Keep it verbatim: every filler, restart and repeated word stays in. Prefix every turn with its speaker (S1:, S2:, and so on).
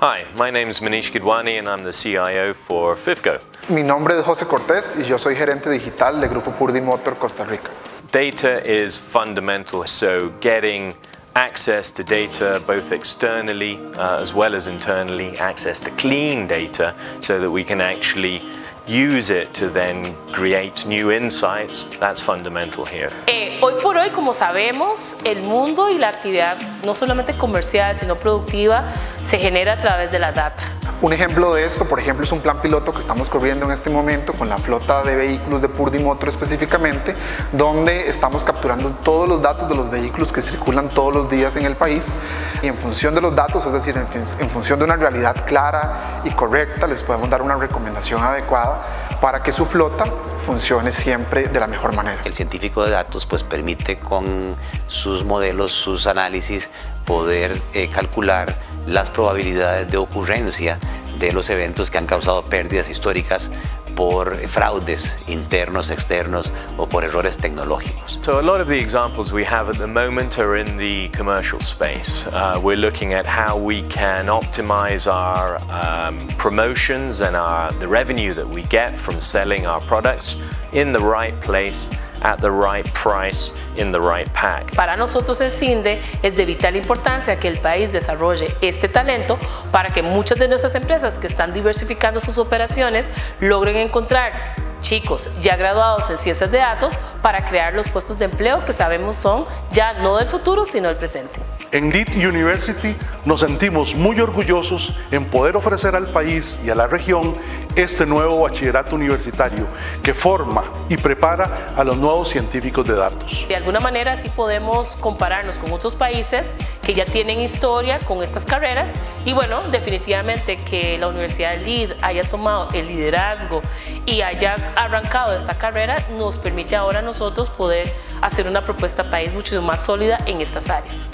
S1: Hi, my name is Manish Gidwani and I'm the C I O for Fifco.
S2: Mi nombre es José Cortés y yo soy gerente digital del Grupo Purdy Motor Costa Rica.
S1: Data is fundamental, so getting access to data both externally uh, as well as internally, access to clean data so that we can actually use it to then create new insights, that's fundamental here.
S3: Eh, hoy por hoy, como sabemos, el mundo y la actividad no solamente comercial, sino productiva, se genera a través de la data.
S2: Un ejemplo de esto, por ejemplo, es un plan piloto que estamos corriendo en este momento con la flota de vehículos de Purdy Motor específicamente, donde estamos capturando todos los datos de los vehículos que circulan todos los días en el país y en función de los datos, es decir, en, en función de una realidad clara y correcta, les podemos dar una recomendación adecuada para que su flota funcione siempre de la mejor manera.
S4: El científico de datos pues permite con sus modelos, sus análisis, poder eh, calcular las probabilidades de ocurrencia de los eventos que han causado pérdidas históricas por fraudes internos, externos o por errores tecnológicos.
S1: So a lot of the examples we have at the moment are in the commercial space. Uh, we're looking at how we can optimize our um, promotions and our, the revenue that we get from selling our products in the right place, at the right price, in the right pack.
S3: Para nosotros el CINDE es de vital importancia que el país desarrolle este talento para que muchas de nuestras empresas que están diversificando sus operaciones logren encontrar chicos ya graduados en ciencias de datos para crear los puestos de empleo que sabemos son ya no del futuro sino del presente.
S5: En Lead University nos sentimos muy orgullosos en poder ofrecer al país y a la región este nuevo bachillerato universitario que forma y prepara a los nuevos científicos de datos.
S3: De alguna manera así podemos compararnos con otros países que ya tienen historia con estas carreras y bueno, definitivamente que la Universidad Lead haya tomado el liderazgo y haya arrancado esta carrera nos permite ahora a nosotros poder hacer una propuesta país mucho más sólida en estas áreas.